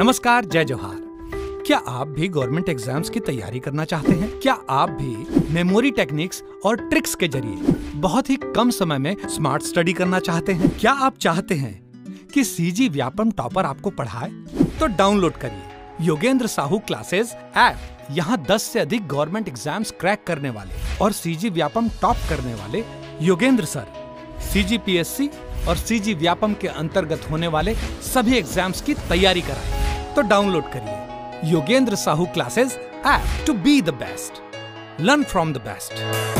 नमस्कार, जय जोहार। क्या आप भी गवर्नमेंट एग्जाम्स की तैयारी करना चाहते हैं? क्या आप भी मेमोरी टेक्निक्स और ट्रिक्स के जरिए बहुत ही कम समय में स्मार्ट स्टडी करना चाहते हैं? क्या आप चाहते हैं कि सीजी व्यापम टॉपर आपको पढ़ाए? तो डाउनलोड करिए योगेंद्र साहू क्लासेस ऐप। यहाँ 10 से अधिक गवर्नमेंट एग्जाम्स क्रैक करने वाले और सीजी व्यापम टॉप करने वाले योगेंद्र सर सीजीपीएससी और सीजी व्यापम के अंतर्गत होने वाले सभी एग्जाम्स की तैयारी कराएं। तो डाउनलोड करिए Yogendra Sahu classes app to be the best, learn from the best.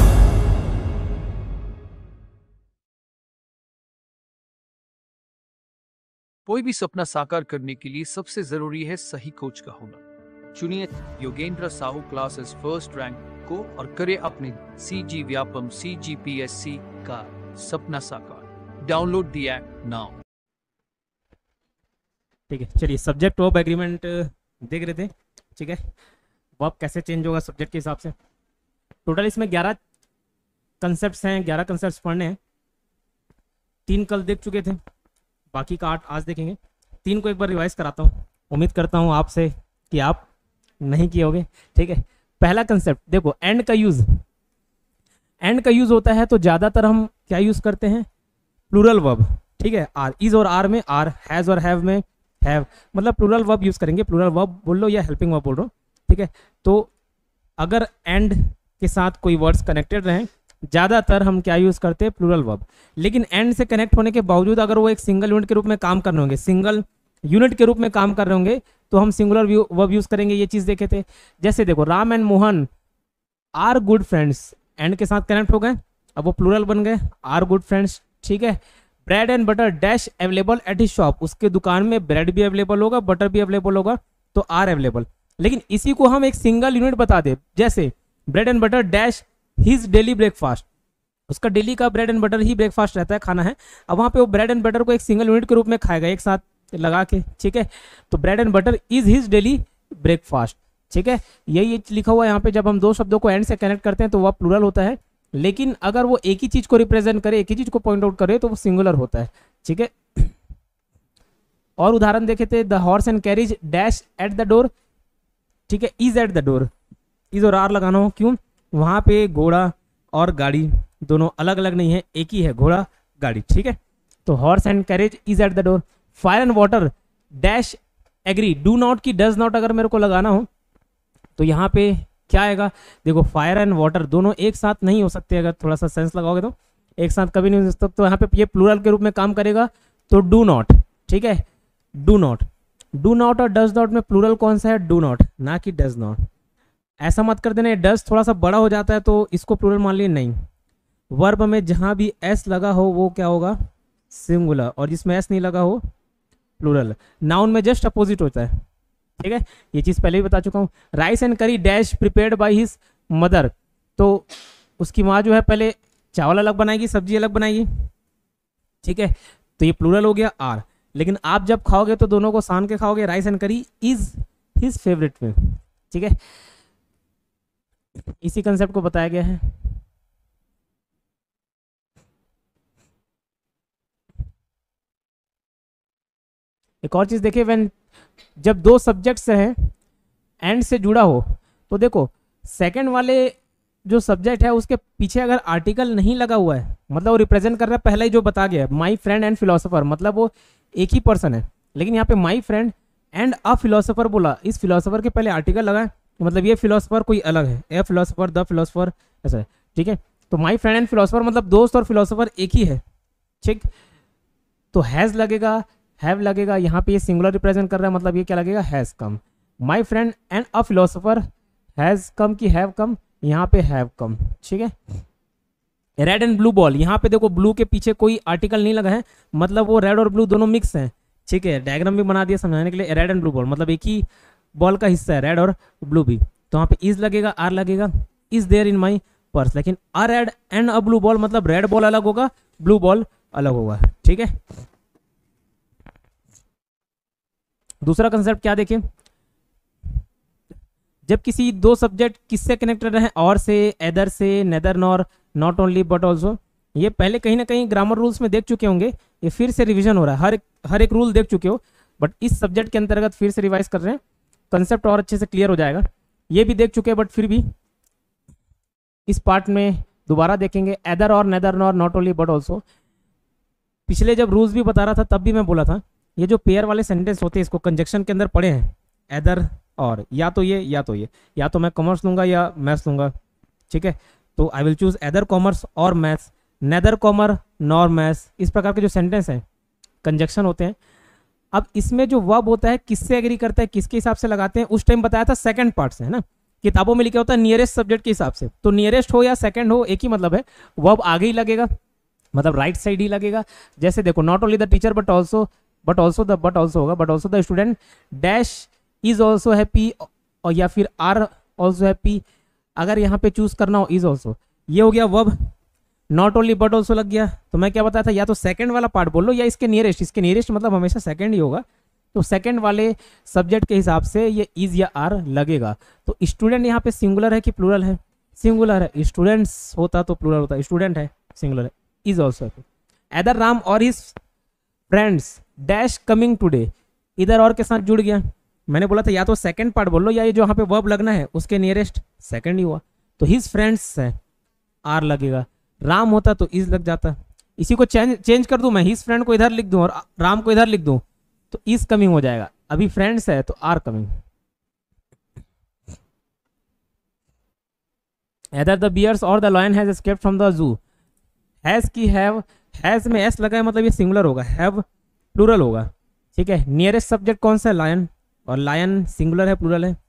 कोई भी सपना साकार करने के लिए सबसे जरूरी है सही कोच का होना। चुनिए Yogendra Sahu classes first rank को और करे अपने सीजी व्यापम सीजीपीएससी का सपना साकार। Download the app now. ठीक है, चलिए सब्जेक्ट वर्ब एग्रीमेंट देख रहे थे। ठीक है, वर्ब कैसे चेंज होगा सब्जेक्ट के हिसाब से। टोटल इसमें 11 कंसेप्ट्स हैं, 11 कंसेप्ट्स पढ़ने हैं। 3 कल देख चुके थे, बाकी का 8 आज देखेंगे। 3 को एक बार रिवाइज कराता हूँ, उम्मीद करता हूँ आपसे कि आप नहीं किए होगे। ठीक है, पहला कंसेप्ट देखो, एंड का यूज। एंड का यूज होता है तो ज़्यादातर हम क्या यूज करते हैं? Plural verb. ठीक है, आर, इज और आर में आर, हैज़ और हैव में हैव, मतलब प्लूरल वर्ब यूज करेंगे। प्लूरल वर्ब बोल लो या हेल्पिंग वर्ब बोल रहा हूँ। ठीक है, तो अगर एंड के साथ कोई वर्ड्स कनेक्टेड रहें, ज़्यादातर हम क्या यूज़ करते हैं? Plural verb. लेकिन एंड से कनेक्ट होने के बावजूद अगर वो एक सिंगल यूनिट के रूप में काम कर रहे होंगे, सिंगल यूनिट के रूप में काम कर रहे होंगे, तो हम सिंगुलर वर्ब यूज़ करेंगे। ये चीज़ देखे थे। जैसे देखो, Ram and Mohan are good friends, and के साथ कनेक्ट हो गए, अब वो प्लूरल बन गए, आर गुड फ्रेंड्स। ठीक है, bread and butter dash available at his shop, उसके दुकान में ब्रेड भी अवेलेबल होगा, बटर भी अवेलेबल होगा, तो आर अवेलेबल। लेकिन इसी को हम एक सिंगल यूनिट बता दे, जैसे bread and butter dash his daily breakfast, उसका डेली का ब्रेड एंड बटर ही ब्रेकफास्ट रहता है, खाना है। अब वहाँ पे वो ब्रेड एंड बटर को एक सिंगल यूनिट के रूप में खाएगा एक साथ लगा के। ठीक है, तो bread and butter is his daily breakfast. ठीक है, यही लिखा हुआ है यहाँ पे। जब हम दो शब्दों को एंड से कनेक्ट करते हैं तो वह प्लूरल होता है, लेकिन अगर वो एक ही चीज को रिप्रेजेंट करे, एक ही चीज को पॉइंट आउट करे, तो वो सिंगुलर होता है। ठीक है, और उदाहरण देखे थे, the horse and carriage dash at the door. ठीक है, is at the door, is और आर लगाना हो, क्यों? वहां पे घोड़ा और गाड़ी दोनों अलग अलग नहीं है, एक ही है, घोड़ा गाड़ी। ठीक है, तो horse and carriage is at the door. Fire and water dash agree, do not की डज नॉट अगर मेरे को लगाना हो तो यहाँ पे क्या आएगा? देखो, फायर एंड वाटर दोनों एक साथ नहीं हो सकते, अगर थोड़ा सा सेंस लगाओगे तो एक साथ कभी नहीं हो सकता। तो यहाँ पे ये प्लूरल के रूप में काम करेगा, तो डू नॉट। ठीक है, डू नॉट। डू नॉट और डज नॉट में प्लूरल कौन सा है? डू नॉट, ना कि डज नॉट। ऐसा मत कर देना, डज थोड़ा सा बड़ा हो जाता है तो इसको प्लूरल मान लिए, नहीं। वर्ब में जहाँ भी एस लगा हो वो क्या होगा? सिंगुलर, और जिसमें एस नहीं लगा हो प्लूरल। नाउन में जस्ट अपोजिट होता है। ठीक है, ये चीज पहले भी बता चुका हूँ। Rice and curry dash prepared by his mother, तो उसकी माँ जो है पहले चावल अलग बनाएगी, सब्जी अलग बनाएगी। ठीक है, तो ये प्लूरल हो गया आर। लेकिन आप जब खाओगे तो दोनों को सान के खाओगे। Rice and curry is his favourite में। ठीक है, इसी कंसेप्ट को बताया गया है। एक और चीज देखिए, व्हेन जब दो सब्जेक्ट्स हैं एंड से जुड़ा हो, तो देखो सेकंड वाले जो सब्जेक्ट है उसके पीछे अगर आर्टिकल नहीं लगा हुआ है, मतलब वो रिप्रेजेंट कर रहा है पहले ही जो बता गया है, माई फ्रेंड एंड फिलोसोफर, मतलब वो एक ही पर्सन है। लेकिन यहाँ पे my friend and a philosopher बोला, इस फिलोसोफर के पहले आर्टिकल लगा है, मतलब ये फिलोसोफर कोई अलग है, ए फिलोसोफर, द फिलोसोफर, ऐसा है। ठीक है, तो माई फ्रेंड एंड फिलोसोफर मतलब दोस्त और फिलोसोफर एक ही है। ठीक, तो हैज लगेगा, हैव लगेगा, यहाँ पे ये सिंगुलर रिप्रेजेंट कर रहा है, मतलब ये क्या लगेगा? Has come. My friend and a philosopher has come की हैव कम, यहाँ पे हैव कम। ठीक है, रेड एंड ब्लू बॉल, यहाँ पे देखो ब्लू के पीछे कोई आर्टिकल नहीं लगा है, मतलब वो रेड और ब्लू दोनों मिक्स हैं। ठीक है, डायग्राम भी बना दिया समझाने के लिए। रेड एंड ब्लू बॉल मतलब एक ही बॉल का हिस्सा है, रेड और ब्लू भी। तो वहाँ पे इज लगेगा, आर लगेगा, is there in my purse. लेकिन a red and a blue ball मतलब रेड बॉल अलग होगा, ब्लू बॉल अलग होगा। ठीक है, दूसरा कंसेप्ट क्या देखें, जब किसी दो सब्जेक्ट किससे कनेक्टेड रहे? और से, एदर से, neither nor, not only but also. ये पहले कहीं ना कहीं ग्रामर रूल्स में देख चुके होंगे, ये फिर से रिवीजन हो रहा है। हर एक रूल देख चुके हो। बट इस सब्जेक्ट के अंतर्गत फिर से रिवाइज कर रहे हैं, कंसेप्ट और अच्छे से क्लियर हो जाएगा। ये भी देख चुके हैं बट फिर भी इस पार्ट में दोबारा देखेंगे। Either or neither nor not only but also, पिछले जब रूल्स भी बता रहा था तब भी मैं बोला था ये जो पेयर वाले सेंटेंस होते हैं इसको कंजक्शन के अंदर पढ़े हैं, एदर और, या तो ये या तो ये, या तो मैं कॉमर्स लूंगा या मैथ्स लूंगा, ठीक है, तो I will choose either commerce or maths, neither commerce nor maths. इस प्रकार के जो सेंटेंस हैं कंजक्शन होते हैं। अब इसमें जो वर्ब होता है किससे एग्री करता है, किसके हिसाब से लगाते हैं, उस टाइम बताया था सेकंड पार्ट से, है ना, किताबों में लिखा होता है नियरेस्ट सब्जेक्ट के हिसाब से, तो नियरेस्ट हो या सेकंड हो एक ही मतलब है, वर्ब आगे ही लगेगा, मतलब राइट साइड ही लगेगा। जैसे देखो not only the teacher but also होगा, but also the student dash is also happy, और या फिर आर ऑल्सो हैप्पी, अगर यहाँ पे चूज करना हो इज ऑल्सो, ये हो गया verb. Not only but also लग गया, तो मैं क्या बताया था, या तो सेकंड वाला पार्ट बोल लो या इसके नियरेस्ट मतलब हमेशा सेकंड ही होगा, तो सेकंड वाले सब्जेक्ट के हिसाब से ये इज या आर लगेगा। तो स्टूडेंट यहाँ पे सिंगुलर है कि प्लूरल है, सिंगुलर है, स्टूडेंट्स होता तो प्लूरल होता, स्टूडेंट है सिंगुलर है, is also happy. Either Ram or his friends dash coming today, इधर और के साथ जुड़ गया, मैंने बोला था या तो सेकंड पार्ट बोल लो या ये जो यहाँ पे वर्ब लगना है उसके नियरेस्ट सेकंड ही हुआ, तो हिज फ्रेंड्स है आर लगेगा, राम होता तो इज लग जाता। इसी को चेंज कर दूं मैं, हिज फ्रेंड को इधर लिख दूं और राम को इधर लिख दूं तो इज कमिंग हो जाएगा, अभी फ्रेंड्स है तो are coming. Either the bears or the lion has escaped from the zoo, has की हैव, हैज में एस लगा है मतलब ये सिंगुलर होगा, हैव प्लूरल होगा, ठीक है। नियरेस्ट सब्जेक्ट कौन सा है, लायन, और लायन सिंगुलर है प्लूरल है,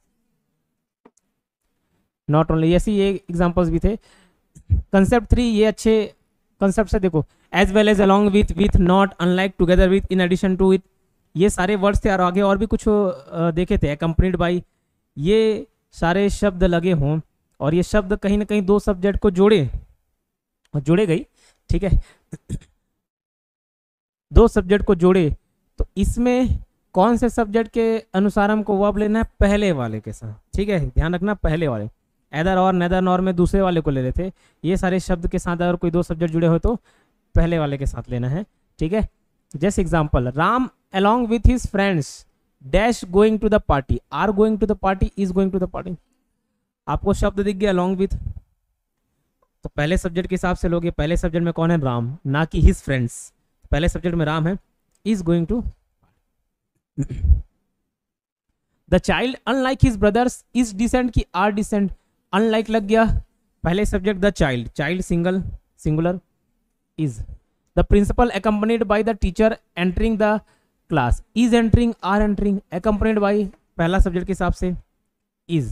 नॉट ओनली, ऐसे ये एग्जांपल्स भी थे। कंसेप्ट 3 ये अच्छे कंसेप्ट है, देखो as well as along with not unlike together with in addition to it, ये सारे वर्ड्स थे और आगे और भी कुछ देखे थे, अकम्पनीड बाई, ये सारे शब्द लगे हों और ये शब्द कहीं ना कहीं दो सब्जेक्ट को जोड़े गई, ठीक है, दो सब्जेक्ट को जोड़े, तो इसमें कौन से सब्जेक्ट के अनुसार हमको वर्ब लेना है, पहले वाले के साथ, ठीक है, ध्यान रखना पहले वाले। एदर और नेदर नॉर में दूसरे वाले को ले रहे थे, ये सारे शब्द के साथ अगर कोई दो सब्जेक्ट जुड़े हो तो पहले वाले के साथ लेना है, ठीक है। जैसे example, Ram along with his friends dash going to the party, are going to the party, is going to the party, आपको शब्द दिख गया along with, तो पहले सब्जेक्ट के हिसाब से लोगे, पहले सब्जेक्ट में कौन है, राम, ना कि his friends, पहले सब्जेक्ट में राम है, is going to। the child unlike his brothers is decent की are decent, unlike लग गया, पहले subject the child, child singular is। the principal accompanied by the teacher entering the class, is entering are entering, accompanied by पहला subject के हिसाब से is।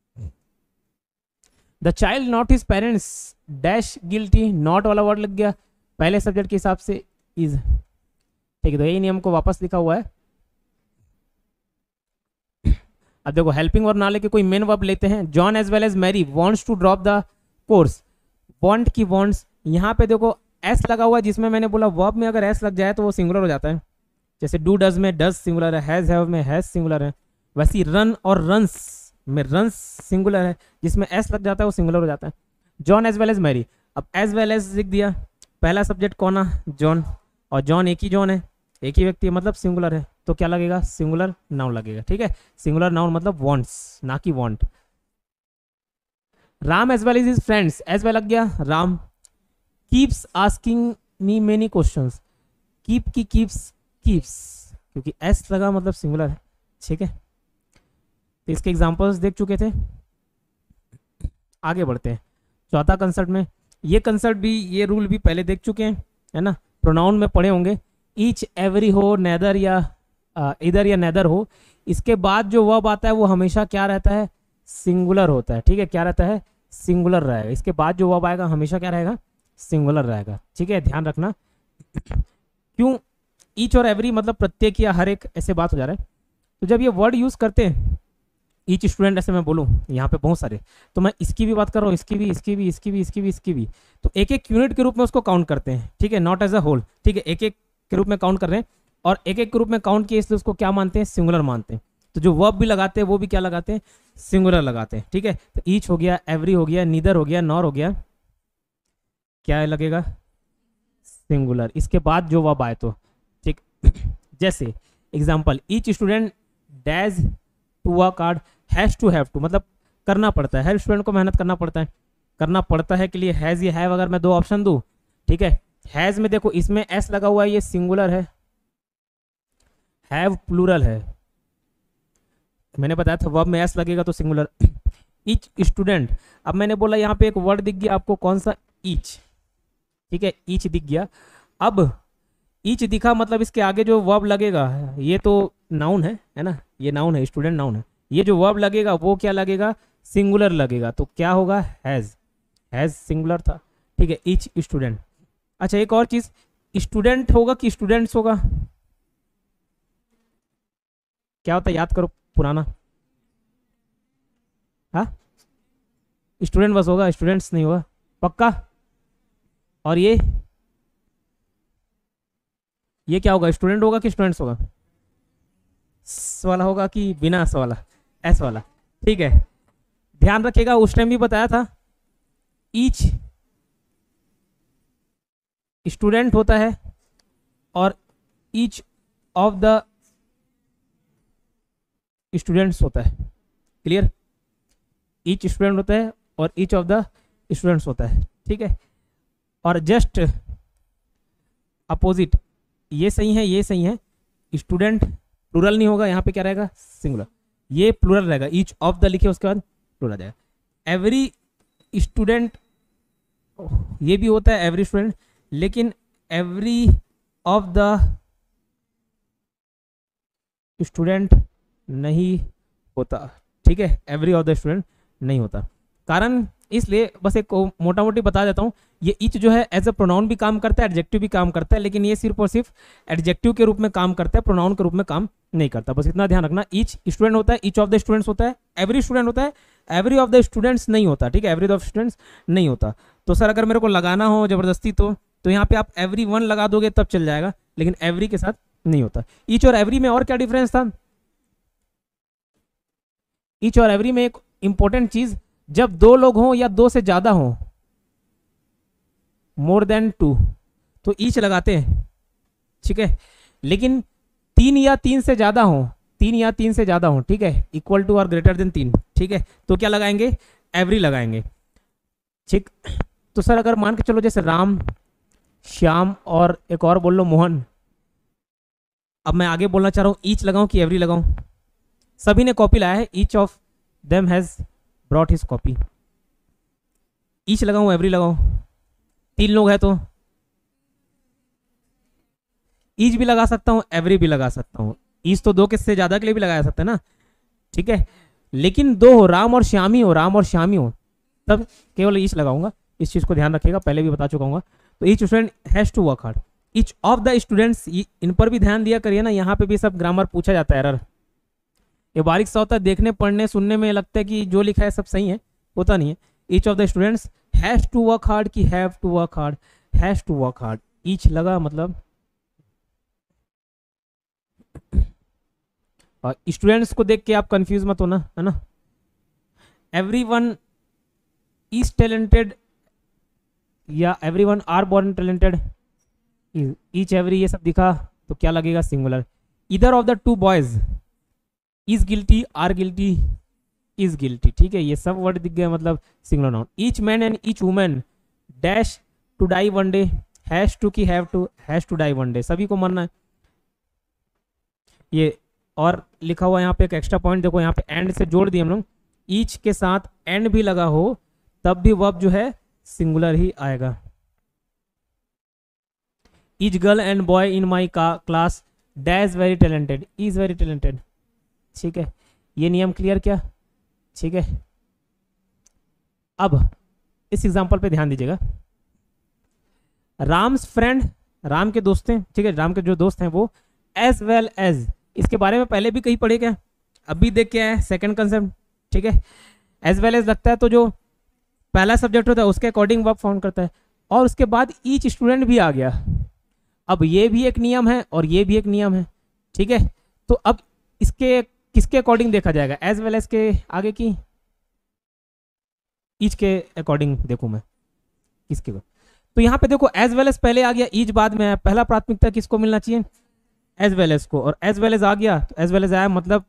the child not his parents dash guilty, not वाला word लग गया, पहले subject के हिसाब से is, ठीक है, तो यही नियम को वापस लिखा हुआ है। अब देखो हेल्पिंग वर्ब ना लेके कोई मेन वर्ब लेते हैं, John as well as Mary wants to drop the course, want की वांट्स, यहाँ पे देखो एस लगा हुआ है, जिसमें मैंने बोला वर्ब में अगर एस लग जाए तो वो सिंगुलर हो जाता है, जैसे डू डज में डज सिंगुलर है, हैज हैव में हैज सिंगुलर है, वैसे ही रन और रन्स में रन्स सिंगुलर है, जिसमें एस लग जाता है वो सिंगुलर हो जाता है। John as well as Mary, अब एज वेल एज लिख दिया, पहला सब्जेक्ट कौन है, जॉन, और जॉन एक ही जॉन है, एक ही व्यक्ति है, मतलब सिंगुलर है, तो क्या लगेगा, सिंगुलर नाउन लगेगा, ठीक है, सिंगुलर नाउन मतलब वांट्स ना कि want. Ram as well as his friends, as well लग गया Ram, keeps asking me many questions, keep की कीप्स क्योंकि एस लगा मतलब सिंगुलर है, ठीक है, तो इसके एग्जांपल्स देख चुके थे। आगे बढ़ते हैं चौथा कंसेप्ट में, ये कंसेप्ट भी, ये रूल भी पहले देख चुके हैं, है ना, प्रोनाउन में पढ़े होंगे, ईच एवरी हो, नेदर या इधर या नेदर हो, इसके बाद जो वर्ब आता है वो हमेशा क्या रहता है, सिंगुलर होता है, ठीक है, क्या रहता है, सिंगुलर रहेगा, इसके बाद जो वर्ब आएगा हमेशा क्या रहेगा, सिंगुलर रहेगा, ठीक है, ध्यान रखना। क्यों ईच और एवरी मतलब प्रत्येक या हर एक, ऐसे बात हो जा रहा है, तो जब ये वर्ड यूज करते हैं ईच स्टूडेंट, ऐसे मैं बोलूँ यहाँ पे बहुत सारे, तो मैं इसकी भी बात कर रहा हूँ, इसकी भी, तो एक एक यूनिट के रूप में उसको काउंट करते हैं, ठीक है, नॉट एज अ होल, ठीक है, एक एक के रूप में काउंट कर रहे हैं, और एक एक के रूप में काउंट किए इसलिए उसको क्या मानते हैं, सिंगुलर मानते हैं, तो जो वर्ब भी लगाते हैं वो भी क्या लगाते हैं, सिंगुलर लगाते हैं, ठीक है, तो ईच हो गया, एवरी हो गया, नीदर हो गया, नॉर हो गया, क्या लगेगा, सिंगुलर, इसके बाद जो वर्ब आए तो, ठीक, जैसे example, each student dash to work hard, has to have to मतलब करना पड़ता है, हर स्टूडेंट को मेहनत करना पड़ता है के लिए हैज़ या हैव अगर मैं दो ऑप्शन दूँ, ठीक है। हैज़ में देखो इसमें एस लगा हुआ है, ये सिंगुलर है, हैव प्लूरल है, मैंने बताया था वर्ब में एस लगेगा तो सिंगुलर। ईच स्टूडेंट, अब मैंने बोला यहाँ पे एक वर्ड दिख गया आपको, कौन सा, ईच, ठीक है, ईच दिख गया। अब ईच दिखा मतलब इसके आगे जो वर्ब लगेगा, ये तो नाउन है ना, ये नाउन है, स्टूडेंट नाउन है, ये जो वर्ब लगेगा वो क्या लगेगा, सिंगुलर लगेगा, तो क्या होगा, हैज़ सिंगुलर था, ठीक है, ईच स्टूडेंट। अच्छा एक और चीज, स्टूडेंट होगा कि स्टूडेंट्स होगा, क्या होता है, याद करो पुराना, हाँ स्टूडेंट बस होगा, स्टूडेंट्स नहीं होगा, पक्का। और ये क्या होगा, स्टूडेंट होगा कि स्टूडेंट्स होगा, स वाला होगा कि बिना स वाला, एस वाला, ठीक है। ध्यान रखिएगा, उस टाइम भी बताया था, ईच स्टूडेंट होता है और ईच ऑफ द स्टूडेंट्स होता है, क्लियर, ईच स्टूडेंट होता है और ईच ऑफ द स्टूडेंट्स होता है, ठीक है। और जस्ट अपोजिट, ये सही है, ये सही है, स्टूडेंट प्लूरल नहीं होगा, यहाँ पे क्या रहेगा, सिंगुलर, ये प्लूरल रहेगा, ईच ऑफ द लिखे उसके बाद प्लूरल आ जाएगा। एवरी स्टूडेंट, ये भी होता है एवरी स्टूडेंट, लेकिन एवरी ऑफ द स्टूडेंट नहीं होता, ठीक है, एवरी ऑफ द स्टूडेंट नहीं होता। कारण इसलिए बस एक मोटा मोटी बता देता हूँ, ये ईच जो है एज अ प्रोनाउन भी काम करता है, एडजेक्टिव भी काम करता है, लेकिन ये सिर्फ और सिर्फ एडजेक्टिव के रूप में काम करता है, प्रोनाउन के रूप में काम नहीं करता, बस इतना ध्यान रखना। ईच स्टूडेंट होता है, ईच ऑफ द स्टूडेंट्स होता है, एवरी स्टूडेंट होता है, एवरी ऑफ द स्टूडेंट्स नहीं होता, ठीक है, एवरी ऑफ स्टूडेंट्स नहीं होता। तो सर अगर मेरे को लगाना हो जबरदस्ती तो यहाँ पे आप एवरी वन लगा दोगे तब चल जाएगा, लेकिन एवरी के साथ नहीं होता। ईच और एवरी में और क्या डिफरेंस था, ईच और एवरी में एक इंपॉर्टेंट चीज, जब दो लोग हों या दो से ज्यादा हों, मोर देन टू, तो ईच लगाते हैं, ठीक है, लेकिन तीन या तीन से ज्यादा हों, ठीक है, इक्वल टू और ग्रेटर देन 3, ठीक है, तो क्या लगाएंगे, एवरी लगाएंगे, ठीक। तो सर अगर मान के चलो जैसे राम, श्याम और एक और बोल लो मोहन, अब मैं आगे बोलना चाह रहा हूं ईच लगाऊं कि एवरी लगाऊं, सभी ने कॉपी लाया है, each of them has brought his copy, each लगाऊं एवरी लगाऊं, 3 लोग हैं तो ईच भी लगा सकता हूं, एवरी भी लगा सकता हूं, ईच तो 2 के से ज्यादा के लिए भी लगाया सकता है ना, ठीक है, लेकिन 2 हो, राम और श्यामी हो, तब केवल ईच लगाऊंगा, इस चीज को ध्यान रखिएगा, पहले भी बता चुका हूँ। तो each student has to work hard, each of the students, इन पर भी ध्यान दिया करिए ना, यहाँ पे भी सब ग्रामर पूछा जाता है, एरर ये बारीक सा होता है, देखने पढ़ने सुनने में लगता है कि जो लिखा है सब सही है, होता नहीं है। Each of the students has to work hard कि have to work hard, has to work hard, each लगा मतलब, और स्टूडेंट्स को देख के आप कंफ्यूज मत होना, है ना। एवरीवन इज टैलेंटेड या everyone are born talented, each every ये सब दिखा तो क्या लगेगा, singular. Either of the 2 boys is guilty, are guilty, is guilty, ठीक है, ये सब वर्ड दिख गए मतलब singular noun. Each man and each women dash to die one day, has to की have to, has to die one day, सभी को मरना है। ये और लिखा हुआ यहाँ पे एक एक्स्ट्रा पॉइंट देखो, यहाँ पे एंड से जोड़ दिए हम लोग, ईच के साथ एंड भी लगा हो तब भी वर्ब जो है सिंगुलर ही आएगा। Each girl and boy in my class dash very talented, is very talented, ठीक है, ये नियम क्लियर क्या, ठीक है। अब इस एग्जांपल पे ध्यान दीजिएगा, राम्स फ्रेंड, राम के दोस्त हैं, ठीक है, राम के जो दोस्त हैं वो, एज वेल एज, इसके बारे में पहले भी कहीं पढ़े क्या, अभी देख के आए, सेकंड कंसेप्ट, ठीक है। एज वेल एज लगता है तो जो पहला सब्जेक्ट होता है उसके अकॉर्डिंग वर्ब फाउंड करता है, और उसके बाद ईच स्टूडेंट भी आ गया। अब ये भी एक नियम है और ये भी एक नियम है, ठीक है। तो अब इसके किसके अकॉर्डिंग देखा जाएगा, एज वेल एज के आगे की, ईच के अकॉर्डिंग देखूं मैं किसके को। तो यहाँ पे देखो एज वेल एज पहले आ गया, ईच बाद में है, पहला प्राथमिकता किसको मिलना चाहिए, एज वेल एज को, और एज वेल एज आ गया तो एज वेल एज आया मतलब,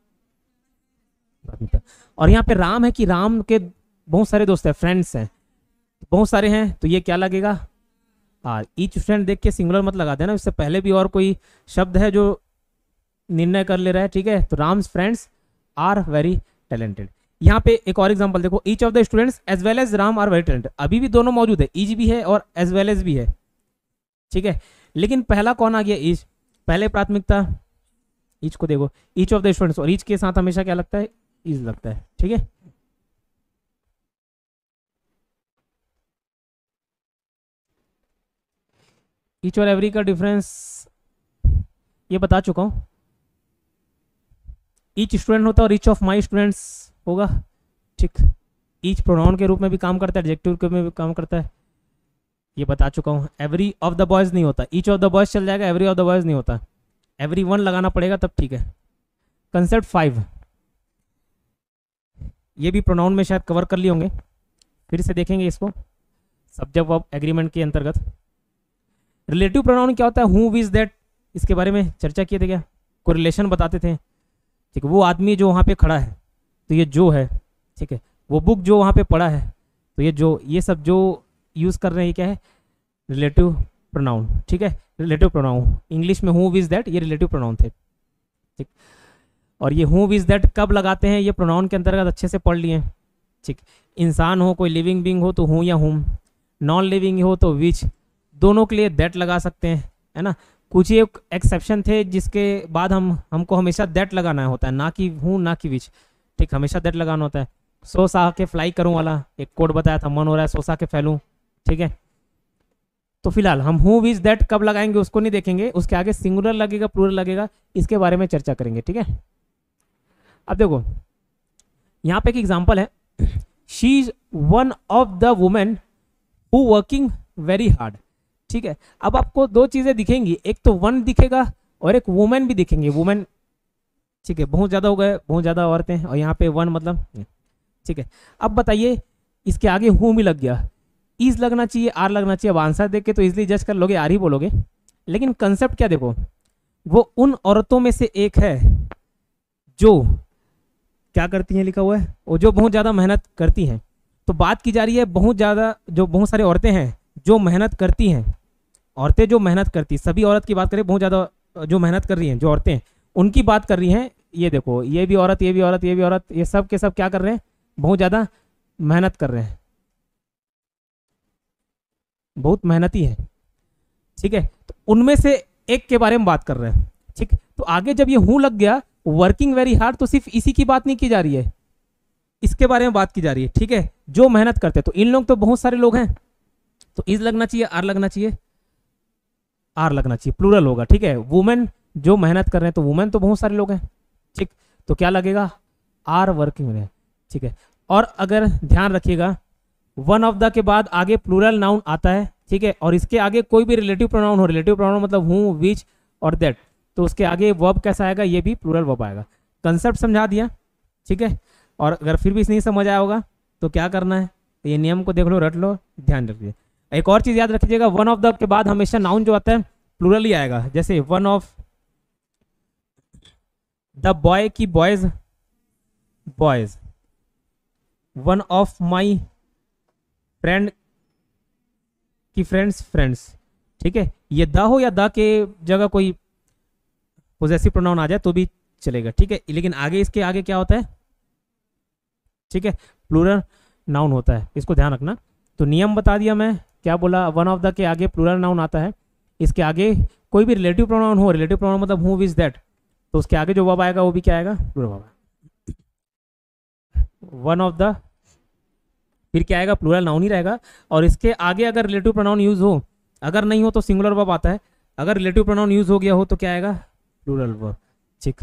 और यहाँ पे राम है कि राम के बहुत सारे दोस्त हैं, फ्रेंड्स हैं, बहुत सारे हैं, तो ये क्या लगेगा आर। ईच स्टूडेंट देख के सिंगुलर मत लगा देना, इससे पहले भी और कोई शब्द है जो निर्णय कर ले रहा है, ठीक है। तो Ram's friends are very talented. यहाँ पे एक और एग्जांपल देखो, each of the students as well as Ram are very talented. अभी भी दोनों मौजूद है, ईच भी है और एज वेल एज भी है, ठीक है। लेकिन पहला कौन आ गया, ईच, पहले प्राथमिकता ईच को देखो, ईच ऑफ द स्टूडेंट्स, और ईच के साथ हमेशा क्या लगता है, इज लगता है, ठीक है। ईच और एवरी का डिफरेंस ये बता चुका हूं, ईच स्टूडेंट होता है और ईच ऑफ माई स्टूडेंट्स होगा, ठीक। ईच प्रोनाउन के रूप में भी काम करता है, एडजेक्टिव के में भी काम करता है, ये बता चुका हूं। एवरी ऑफ द बॉयज नहीं होता, ईच ऑफ द बॉयज चल जाएगा, एवरी ऑफ द बॉयज नहीं होता, एवरी वन लगाना पड़ेगा तब ठीक है। कंसेप्ट 5 ये भी प्रोनाउन में शायद कवर कर लिए होंगे, फिर से देखेंगे इसको सब्जेक्ट वर्ब एग्रीमेंट के अंतर्गत। रिलेटिव प्रोनाउन क्या होता है, हु विज दैट, इसके बारे में चर्चा किए थे क्या, कोई रिलेशन बताते थे, ठीक है। वो आदमी जो वहाँ पे खड़ा है तो ये जो है, ठीक है। वो बुक जो वहाँ पे पड़ा है तो ये जो, ये सब जो यूज़ कर रहे हैं ये क्या है, रिलेटिव प्रोनाउन, ठीक है। रिलेटिव प्रोनाउन इंग्लिश में हु विज दैट, ये रिलेटिव प्रोनाउन थे, ठीक। और ये हु विज दैट कब लगाते हैं, ये प्रोनाउन के अंतर्गत अच्छे से पढ़ लिए, ठीक। इंसान हो, कोई लिविंग बींग हो तो हूँ या हुम, नॉन लिविंग हो तो विच, दोनों के लिए दैट लगा सकते हैं, है ना। कुछ ही एक्सेप्शन थे जिसके बाद हमको हमेशा दैट लगाना होता है, ना कि हूँ ना कि विच, ठीक, हमेशा दैट लगाना होता है। सो सा के फ्लाई करूँ वाला एक कोड बताया था, मन हो रहा है सो सा के फैलूँ, ठीक है। तो फिलहाल हम हु विज दैट कब लगाएंगे उसको नहीं देखेंगे, उसके आगे सिंगुलर लगेगा प्लूरल लगेगा, इसके बारे में चर्चा करेंगे, ठीक है। अब देखो यहाँ पे एक एग्जांपल है, she is one of the women who working very hard, ठीक है। अब आपको दो चीजें दिखेंगी, एक तो वन दिखेगा और एक वुमेन भी दिखेंगे, वुमेन, ठीक है। बहुत ज्यादा हो गए, बहुत ज्यादा औरतें, और यहाँ पे वन मतलब, ठीक है। अब बताइए इसके आगे हु भी लग गया, इज लगना चाहिए, आर लगना चाहिए। अब आंसर देख के तो इजिली जज कर लोगे, आर ही बोलोगे, लेकिन कंसेप्ट क्या देखो, वो उन औरतों में से एक है जो क्या करती हैं, लिखा हुआ है, वो जो बहुत ज़्यादा मेहनत करती हैं। तो बात की जा रही है बहुत ज़्यादा, जो बहुत सारी औरतें हैं जो मेहनत करती हैं, औरतें जो मेहनत करती, सभी औरत की बात करें, बहुत ज़्यादा जो मेहनत कर रही हैं जो औरतें हैं उनकी बात कर रही हैं। ये देखो, ये भी औरत, ये भी औरत, ये भी औरत, ये सब के सब क्या कर रहे हैं, बहुत ज़्यादा मेहनत कर रहे हैं, बहुत मेहनती है, ठीक है। तो उनमें से एक के बारे में बात कर रहे हैं, ठीक। तो आगे जब ये हूं लग गया, वर्किंग वेरी हार्ड, तो सिर्फ इसी की बात नहीं की जा रही है, इसके बारे में बात की जा रही है, ठीक है, जो मेहनत करते हैं। तो इन लोग तो बहुत सारे लोग हैं, तो इज लगना चाहिए, आर लगना चाहिए, आर लगना चाहिए, प्लूरल होगा, ठीक है। वुमेन जो मेहनत कर रहे हैं, तो वुमेन तो बहुत सारे लोग हैं, ठीक। तो क्या लगेगा, आर वर्किंग में, ठीक है। और अगर ध्यान रखिएगा, वन ऑफ द के बाद आगे प्लूरल नाउन आता है, ठीक है, और इसके आगे कोई भी रिलेटिव प्रोनाउन हो, रिलेटिव प्रोनाउन मतलब हूँ, विच और दैट, तो उसके आगे वर्ब कैसा आएगा, ये भी प्लूरल वर्ब आएगा। कंसेप्ट समझा दिया, ठीक है। और अगर फिर भी नहीं समझ आया होगा तो क्या करना है, तो ये नियम को देख लो, रट लो, ध्यान रखिए। एक और चीज याद रखिएगा, वन ऑफ द के बाद हमेशा नाउन जो आता है प्लूरल ही आएगा, जैसे वन ऑफ द बॉय की boys, boys, one of my friend की फ्रेंड्स, फ्रेंड्स, ठीक है। ये द हो या द के जगह कोई पोजेसिव प्रोनाउन आ जाए तो भी चलेगा, ठीक है। लेकिन आगे इसके आगे क्या होता है, ठीक है, प्लूरल नाउन होता है, इसको ध्यान रखना। तो नियम बता दिया मैं, क्या बोला, वन ऑफ द के आगे प्लूरल नाउन आता है, इसके आगे कोई भी रिलेटिव प्रोनाउन हो, रिलेटिव प्रोनाउन मतलब हु विज दैट, तो उसके आगे जो वर्ब आएगा वो भी क्या आएगा, plural verb. One of the फिर क्या आएगा, प्लूरल नाउन ही रहेगा, और इसके आगे अगर रिलेटिव प्रोनाउन यूज हो, अगर नहीं हो तो सिंगुलर वर्ब आता है, अगर रिलेटिव प्रोनाउन यूज हो गया हो तो क्या आएगा, प्लूरल वर्ब, ठीक।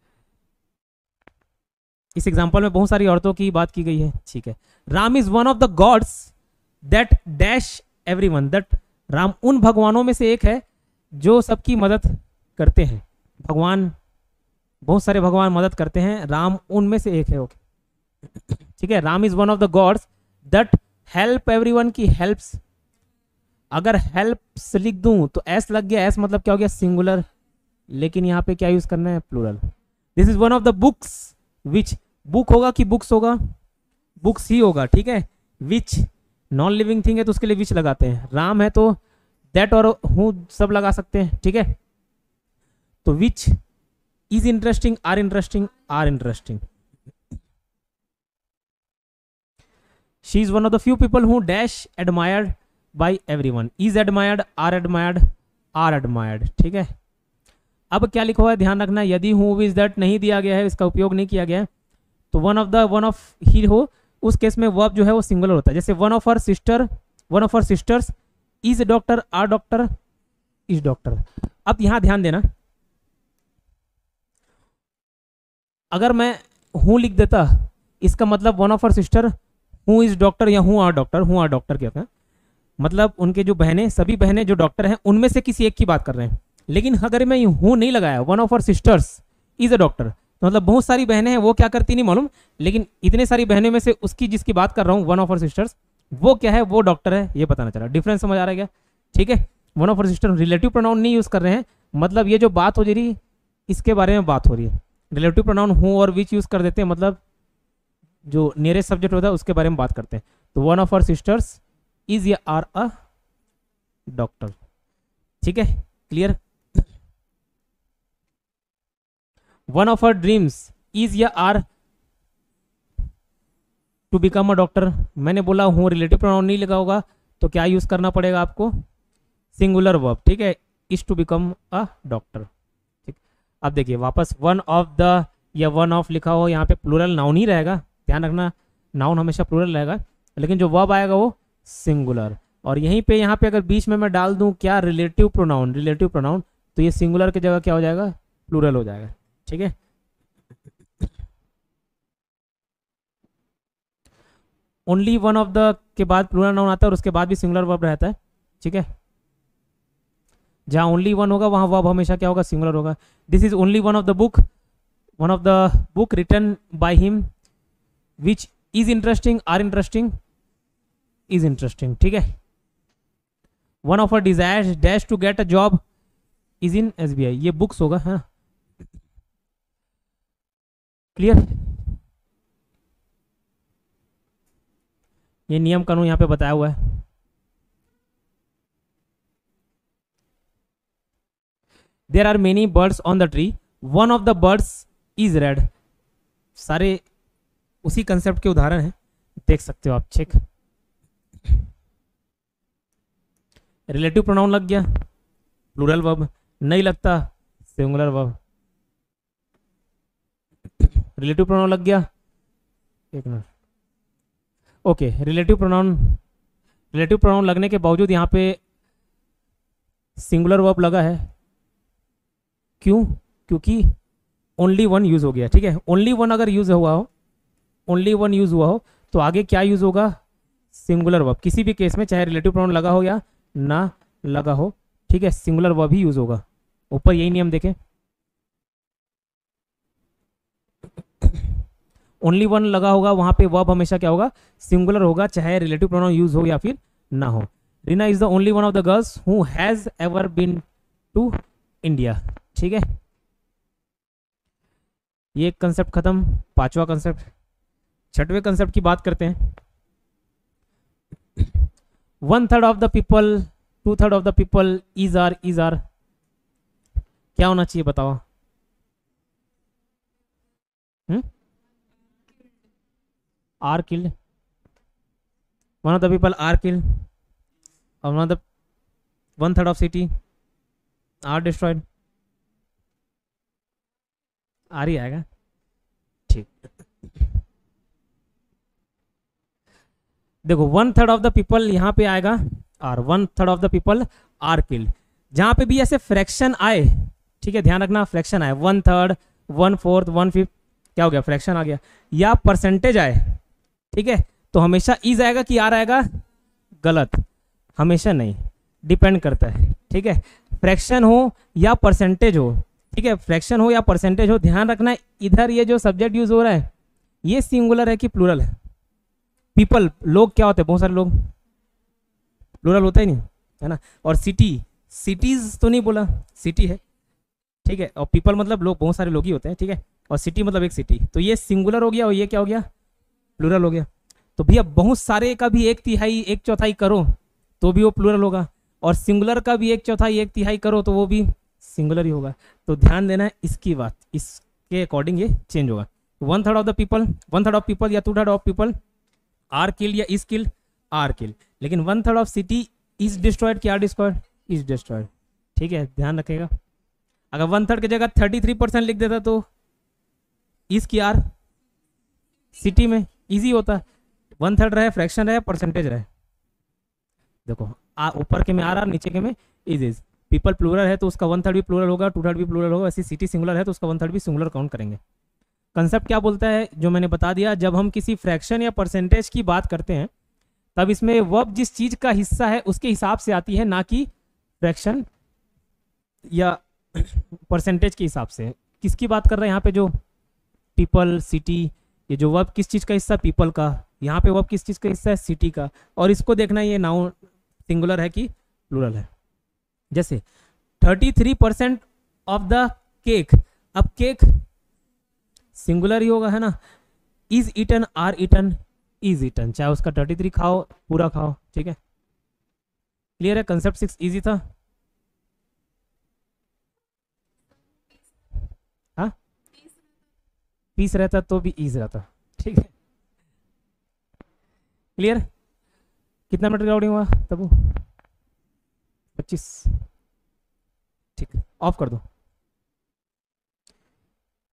इस एग्जांपल में बहुत सारी औरतों की बात की गई है, ठीक है। Ram is one of the gods that dash everyone, that Ram उन भगवानों में से एक है जो सबकी मदद करते हैं। भगवान, बहुत सारे भगवान मदद करते हैं, राम उनमें से एक है, ओके, ठीक है। Ram is one of the gods that help everyone की हेल्प्स, अगर हेल्प्स लिख दूं तो एस लग गया, एस मतलब क्या हो गया, सिंगुलर, लेकिन यहाँ पे क्या यूज करना है, plural. This is one of the books which, book होगा कि बुक्स होगा, बुक्स ही होगा, ठीक है। विच नॉन लिविंग थिंग है तो उसके लिए विच लगाते हैं, राम है तो दैट और हूँ सब लगा सकते हैं, ठीक है। तो which is interesting, are interesting, are interesting. She is one of the few people who dash admired by everyone, is admired, are admired, are admired, ठीक है। अब क्या लिखा हुआ है ध्यान रखना, यदि हु इज दैट नहीं दिया गया है, इसका उपयोग नहीं किया गया है, तो वन ऑफ ही हो, उस केस में वर्ब जो है वो सिंगुलर होता है। जैसे one of her sisters is doctor, are doctor, is doctor. अब यहां ध्यान देना, अगर मैं हूं लिख देता, इसका मतलब one of her sister who is doctor या हु आर डॉक्टर कहते हैं, मतलब उनके जो बहनें, सभी बहनें जो डॉक्टर हैं उनमें से किसी एक की बात कर रहे हैं। लेकिन अगर मैं हूं नहीं लगाया, one of her sisters is a doctor, तो मतलब बहुत सारी बहनें हैं, वो क्या करती नहीं मालूम, लेकिन इतने सारी बहनों में से उसकी जिसकी बात कर रहा हूँ, वन ऑफ हर सिस्टर्स, वो क्या है, वो डॉक्टर है, ये बताना चला। डिफरेंस समझ आ रहा है क्या, ठीक है। One of her sister relative pronoun नहीं यूज कर रहे हैं, मतलब ये जो बात हो रही इसके बारे में बात हो रही है। रिलेटिव प्रोनाउन हूँ और विच यूज कर देते हैं, मतलब जो नियरेस्ट सब्जेक्ट होता है उसके बारे में बात करते हैं। तो one of her sisters is या आर अ डॉक्टर, ठीक है, clear. One of her dreams is या are to become a doctor. मैंने बोला हूँ रिलेटिव प्रोनाउन नहीं लगा होगा तो क्या यूज करना पड़ेगा आपको, सिंगुलर वर्ब, ठीक है, is to become a doctor, ठीक। अब देखिए वापस, वन ऑफ द या वन ऑफ लिखा हो, यहाँ पे प्लूरल नाउन ही रहेगा, ध्यान रखना, नाउन हमेशा प्लूरल रहेगा, लेकिन जो वर्ब आएगा वो सिंगुलर। और यहीं पे यहाँ पे अगर बीच में मैं डाल दूं क्या, रिलेटिव प्रोनाउन, तो ये सिंगुलर की जगह क्या हो जाएगा, प्लूरल हो जाएगा, ठीक है। ओनली वन ऑफ द के बाद प्लूरल नाउन आता है और उसके बाद भी सिंगुलर वर्ब रहता है, ठीक है। जहां ओनली वन होगा वहां वर्ब हमेशा क्या होगा, सिंगुलर होगा। This is only one of the book written by him which is interesting, are interesting, is interesting, ठीक है। One of our desires dash to get a job is in SBI, ये books होगा, हाँ, clear. ये नियम कानून यहाँ पे बताया हुआ है। There are many birds on the tree, one of the birds is red. सारे उसी कंसेप्ट के उदाहरण हैं, देख सकते हो आप, चेक। रिलेटिव प्रोनाउन लग गया, प्लूरल वर्ब नहीं लगता, सिंगुलर वर्ब। रिलेटिव प्रोनाउन लग गया, एक मिनट, ओके। रिलेटिव प्रोनाउन लगने के बावजूद यहाँ पे सिंगुलर वर्ब लगा है, क्यों, क्योंकि ओनली वन यूज हो गया, ठीक है। ओनली वन अगर यूज हुआ हो तो आगे क्या यूज होगा, सिंगुलर वर्ब, किसी भी केस में चाहे रिलेटिव प्रोनाउन लगा हो या ना लगा हो, ठीक है, सिंगुलर वर्ब ही यूज होगा। ऊपर यही नियम देखें, ओनली वन लगा होगा वहां पे वर्ब हमेशा क्या होगा, सिंगुलर होगा, चाहे रिलेटिव प्रोनाउन यूज हो या फिर ना हो। Reena is the only one of the girls who has ever been to India, ठीक है। ये कंसेप्ट खत्म, पांचवा कंसेप्ट। छठवें कंसेप्ट की बात करते हैं। 1/3 of the people, 2/3 of the people is are क्या होना चाहिए बताओ। Are killed, one of the people are killed, और 1/3 of city are destroyed, are ही आएगा, ठीक। देखो 1/3 ऑफ द पीपल यहाँ पे आएगा are, 1/3 of the people are killed. जहां पे भी ऐसे फ्रैक्शन आए, ठीक है, ध्यान रखना, फ्रैक्शन आए, 1/3, 1/4, 1/5, क्या हो गया, फ्रैक्शन आ गया, या परसेंटेज आए, ठीक है, तो हमेशा इज आएगा कि आर आएगा, गलत, हमेशा नहीं, डिपेंड करता है, ठीक है। फ्रैक्शन हो या परसेंटेज हो, ठीक है, फ्रैक्शन हो या परसेंटेज हो, ध्यान रखना इधर ये जो सब्जेक्ट यूज हो रहा है ये सिंगुलर है कि प्लूरल है। पीपल, लोग क्या होते हैं, बहुत सारे लोग, प्लूरल होता ही नहीं है ना। और सिटी, सिटीज तो नहीं बोला, सिटी है, ठीक है, और पीपल मतलब लोग, बहुत सारे लोग ही होते हैं, ठीक है, और सिटी मतलब एक सिटी। तो ये सिंगुलर हो गया और ये क्या हो गया, प्लूरल हो गया। तो भैया बहुत सारे का भी 1/3 1/4 करो तो भी वो प्लूरल होगा, और सिंगुलर का भी 1/4 1/3 करो तो वो भी सिंगुलर ही होगा। तो ध्यान देना है इसकी बात, इसके अकॉर्डिंग ये चेंज होगा। 1/3 of the people, 1/3 of people या 2/3 ऑफ पीपल आर किल्ड या इज किल्ड, आर किल्ड। लेकिन 1/3 ऑफ सिटी इज डिस्ट्रॉयड, क्या डिस्ट्रॉयड, इज डिस्ट्रॉयड। ठीक है, ध्यान रखेगा। अगर 1/3 की जगह 33% लिख देता तो इज की आर सिटी में इजी होता। 1/3 रहे, फ्रैक्शन रहे, परसेंटेज रहे। देखो ऊपर के में आर, नीचे के में इज। पीपल प्लूरल है तो उसका 1/3 भी प्लूरल होगा, 2/3 भी प्लूरल होगा। ऐसी सिटी सिंगुलर है तो उसका 1/3 भी सिंगुलर काउंट करेंगे। कंसेप्ट क्या बोलता है, जो मैंने बता दिया, जब हम किसी फ्रैक्शन या परसेंटेज की बात करते हैं तब इसमें वर्ब जिस चीज का हिस्सा है उसके हिसाब से आती है, ना कि फ्रैक्शन या परसेंटेज के हिसाब से। किसकी बात कर रहे हैं यहाँ पे, जो पीपल, सिटी, ये जो वर्ब किस चीज का हिस्सा, पीपल का, यहाँ पे वर्ब किस चीज का हिस्सा है, सिटी का। और इसको देखना ये नाउन सिंगुलर है कि प्लूरल है। जैसे 33% ऑफ द केक, अब केक सिंगुलर ही होगा, है ना। Is eaten, are eaten, is eaten, चाहे उसका 33 खाओ, पूरा खाओ। ठीक है, क्लियर है। कंसेप्ट 6 इजी था। हाँ, पीस रहता तो भी इज रहता। ठीक है, क्लियर। कितना मिनट रिकॉर्डिंग हुआ तब? 25। ठीक है, ऑफ कर दो।